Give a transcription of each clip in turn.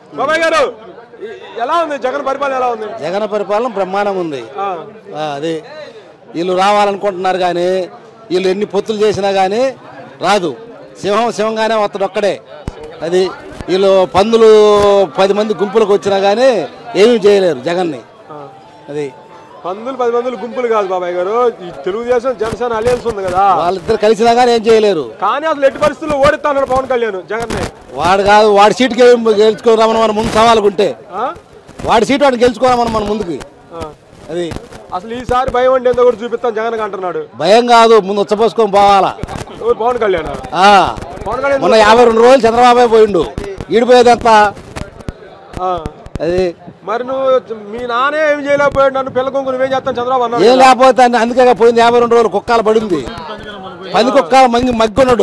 బాబాయ్ గారు ఎలా ఉంది జగన్ పరిపాలన ఎలా ఉంది? జగన్ పరిపాలన బ్రహ్మాండంగా ఉంది. అది వీళ్ళు రావాలనుకుంటున్నారు కానీ వీళ్ళు ఎన్ని పొత్తులు చేసినా కానీ రాదు. సింహంగానే వస్తాడు ఒక్కడే. అది వీళ్ళు పందులు 10 మంది గుంపులకు వచ్చినా కానీ ఏమీ చేయలేరు జగన్ని. అది పందులు 10 మంది గుంపులు కాదు బాబాయ్ గారు, ఈ తెలుగుదేశం జనసేన అలయన్స్ ఉంది కదా, వాళ్ళిద్దరు కలిసినా కానీ ఏం చేయలేరు. కానీ అసలు ఎట్టి పరిస్థితుల్లో ఓడిస్తాడు పవన్ కళ్యాణ్ జగన్. వాడు కాదు, వాడి సీటుకి గెలుచుకోరామని మన ముందు సవాలుకుంటే వాడి సీటు వాడిని గెలుచుకోరామని మన ముందుకి. అది అసలు ఈసారి భయం అంటే ఎంతో కూడా చూపిస్తాను జగన్ అంటున్నాడు. భయం కాదు, ముందు ఉచ్చపోసుకొని పోవాలా. పవన్ కళ్యాణ్ మొన్న 52 రోజులు చంద్రబాబు పోయిండు, ఈడిపోయేది ఎంత. అది మరి నువ్వు మీ నానే ఏం చేయలేకపోయాడు, నన్ను పిల్ల కొంగు నువ్వేం చేస్తాను చంద్రబాబు అన్నాడు. ఏం లేకపోతే అందుకే పోయింది 52 రోజులు కుక్కాలు పడింది. 10 కుక్కాలు మగ్గున్నాడు.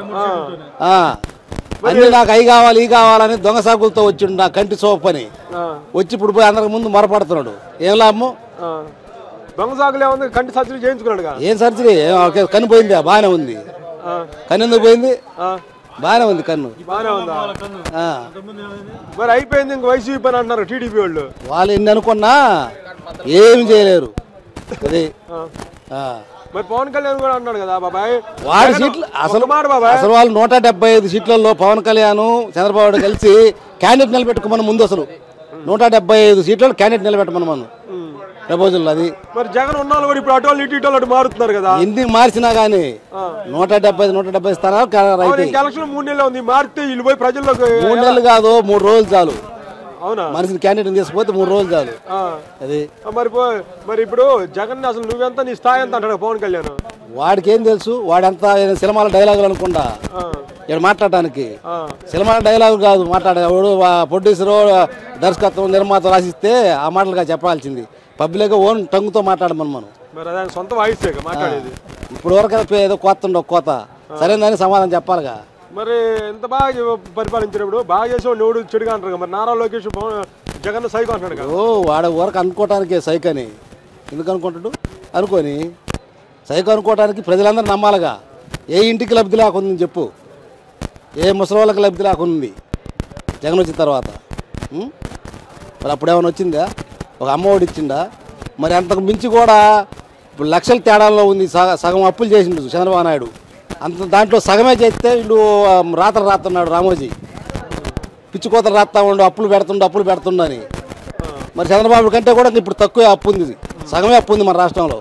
అన్ని నాకు అవి కావాలి ఈ కావాలని దొంగ సాగులతో వచ్చిండు నా కంటి సోపు అని వచ్చి ఇప్పుడు పోయి అందరికి ముందు మొరపడుతున్నాడు. ఏం లాభము? దొంగ సాగులు ఏముంది, కంటి సర్జరీ చేయించుకున్నాడు. ఏం సర్జరీ? కన్ను పోయింది, బాగానే ఉంది. కన్ను ఎందుకు పోయింది? బాగానే ఉంది కన్ను. బాగానే ఉందా? మరి అయిపోయింది ఇంక వైసీపీ పని అంటున్నారు టీడీపీ వాళ్ళు. వాళ్ళు ఎన్ని అనుకున్నా ఏమి చేయలేరు. అది మరి పవన్ కళ్యాణ్ కూడా అన్నాడు కదా బాబాయ్, వాడి సీట్లు అసలు వాళ్ళు 175 సీట్లలో పవన్ కళ్యాణ్ చంద్రబాబు కలిసి క్యాండిడేట్ నిలబెట్టుకోమని ముందు అసలు 175 సీట్లలో క్యాండిడేట్ నిలబెట్టమని మనం ప్రపోజల్. అది మరి జగన్ ఉన్నాళ్ళు కూడా ఇప్పుడు అటు ఇటు మారుతున్నారు కదా. ఎందుకు మార్చినా గానీ 170 స్థానాలు ఎలక్షన్ 3 నెలలు ఉంది, మారితే వీళ్ళు పోయి ప్రజల్లోకి 3 నెలలు కాదు 3 రోజులు చాలు. అవునా? మనిషిని క్యాండిడేట్ తీసుకుపోతే 3 రోజులు చాలు. అది మరి ఇప్పుడు జగన్ అసలు నువ్వెంత నీ స్థాయి ఎంత అంటాడు పవన్ కళ్యాణ్? వాడికి ఏం తెలుసు, వాడంతా సినిమాల డైలాగులు అనుకుంటా ఇక్కడ మాట్లాడటానికి. సినిమాల డైలాగు కాదు మాట్లాడే, ప్రొడ్యూసరు దర్శకత్వం నిర్మాత రాసిస్తే ఆ మాటలుగా చెప్పాల్సింది. పబ్లిక్ ఓన్ టంగుతో మాట్లాడమని మనం. సొంత వాయిస్ మాట్లాడేది. ఇప్పుడు వరకు ఏదో కోత ఉండవు, కోత సరైనదని సమాధానం చెప్పాలిగా. మరి ఎంత బాగా పరిపాలించినప్పుడు బాగా చేసేవాడు ఎవడు చెడుగా అంటారు. మరి నారా లోకేష్ జగన్ సైకో అంటాడు కదా. వాడు వరకు అనుకోవటానికి సైకని ఎందుకు అనుకుంటాడు? అనుకొని సైకో అనుకోవటానికి ప్రజలందరూ నమ్మాలిగా. ఏ ఇంటికి లబ్ధి లేకుంది చెప్పు, ఏ ముసలి వాళ్ళకి లబ్ధి లేకుంది జగన్ వచ్చిన తర్వాత. మరి అప్పుడేమైనా వచ్చిందా? ఒక అమ్మఒడి ఇచ్చిండా? మరి అంతకు మించి కూడా ఇప్పుడు లక్షల తేడాల్లో ఉంది. సగం అప్పులు చేసిండు చంద్రబాబు నాయుడు. అంత దాంట్లో సగమే చేస్తే వీళ్ళు రాతలు రాస్తున్నాడు రామోజీ. పిచ్చి కోతలు రాస్తా ఉండు, అప్పులు పెడుతుండని. మరి చంద్రబాబు కంటే కూడా ఇప్పుడు తక్కువే అప్పు ఉంది, సగమే అప్పు ఉంది మన రాష్ట్రంలో.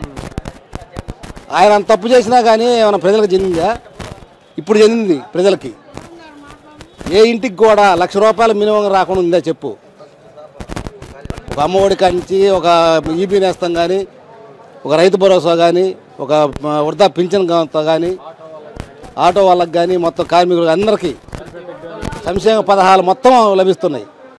ఆయన అంత తప్పు చేసినా కానీ ఏమైనా ప్రజలకు చెందిందా? ఇప్పుడు చెందింది ప్రజలకి. ఏ ఇంటికి కూడా ₹1,00,000 మినిమం రాకుండా ఉందా చెప్పు? ఒక అమ్మఒడి కాంచి, ఒక ఈబీ నేస్తం కానీ, ఒక రైతు భరోసా కానీ, ఒక వృద్ధా పింఛన్ కానీ, ఆటో వాళ్ళకి కానీ, మొత్తం కార్మికులకు అందరికీ సంక్షేమ పథకాలు మొత్తం లభిస్తున్నాయి.